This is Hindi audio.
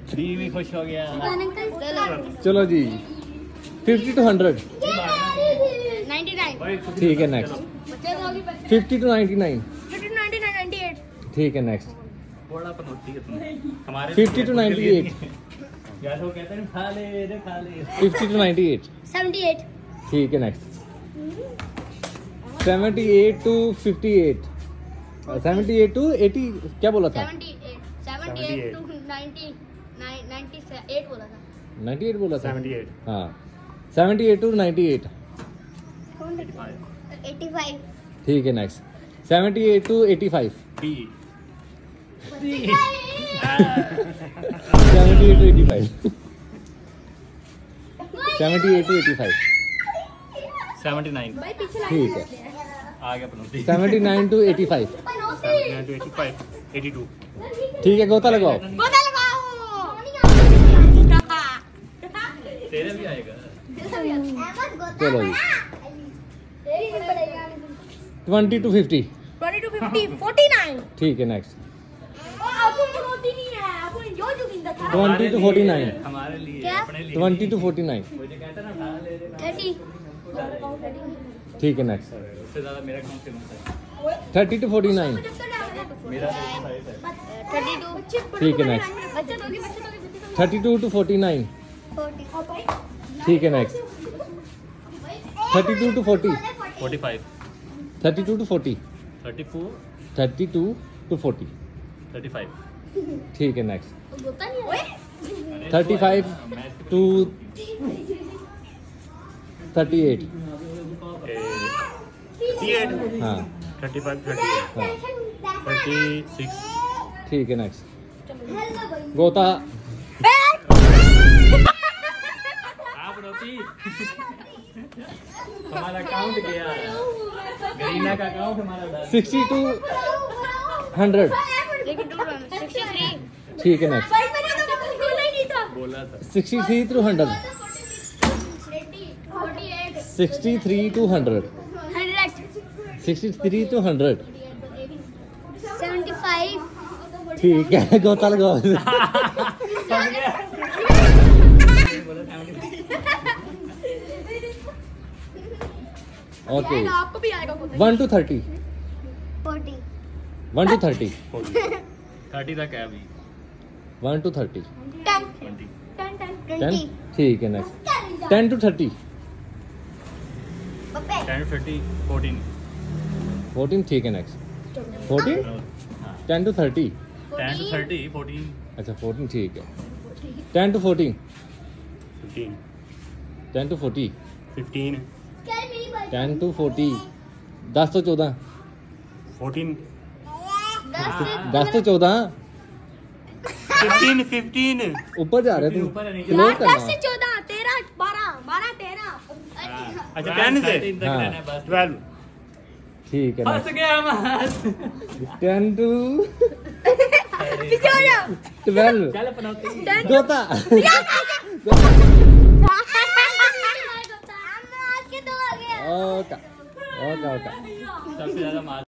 दी भी खुश हो गया। चलो जी 50 to 100 99 ठीक है नेक्स्ट 50 to 99 98 ठीक है नेक्स्ट बड़ा पनौती है तुम हमारे 50 to 98 यार वो कहते हैं खा ले रे खा ले 50 to 98 78 ठीक है नेक्स्ट 78 to 58 78 to 80 क्या बोला था 78 to 90 98 बोला था 98 बोला था 78 हाँ 78 to 98 85 ठीक है next 78 to 85 D 78 to 85 78 to 85 79 ठीक है आ गया पनौती 79 to 85 79 to 85 82 ठीक है गोता लगाओ गोता लगाओ तेरे भी आएगा चलो जी 20 to 50 20 to 50 49 ठीक है नेक्स्ट आपको पनौती नहीं है आपको जो जोगिंदर था 20 to 49 हमारे लिए क्या? अपने लिए 20 to 49 मुझे कहता ना खा ले रे 30 ठीक है नेक्स्ट उससे ज्यादा मेरा काम फेमस है 30 to 49 मेरा है 32 ठीक है नेक्स्ट बच्चे दोगे 32 to 49 ठीक है नेक्स्ट 32 to 40 45 32 to 40 34 32 to 40 35 ठीक है नेक्स्ट गोता नहीं है 35 to 38 38 हाँ 35 38 हाँ 36 ठीक है नेक्स्ट गोता आप रोटी हमारा काउंट गया गरीना का काउंट हमारा 60 to 100 63 ठीक है नेक्स्ट भाई मैंने तो बोला ही नहीं था बोला था 63 to 100 48 63 to 100 63 to 100 75 ठीक है गोता लगाओ ओके आपको भी आएगा गोता 1 to 30 40 1 to 30 30 तक है अभी 1 to 30 10 20 10 ठीक है नेक्स्ट 10 to 30 10 30 14 14 ठीक है नेक्स्ट 14 10 to 30 10 to 30 14 अच्छा 14 ठीक है 10 to 14 15 10 to 40 15 10 to 40 10 to 14 14 10 to 14 15 ऊपर जा रहे तुम ऊपर है नीचे। क्लोज 10 करना से 14 13 12 12 13 अच्छा 10 से हाँ। 12 ठीक है फंस गया मैं 10 to पीछे हो जाओ 12 चल पनौती गोता आज के दो आ गया ओका ओका ओका सबसे ज्यादा मार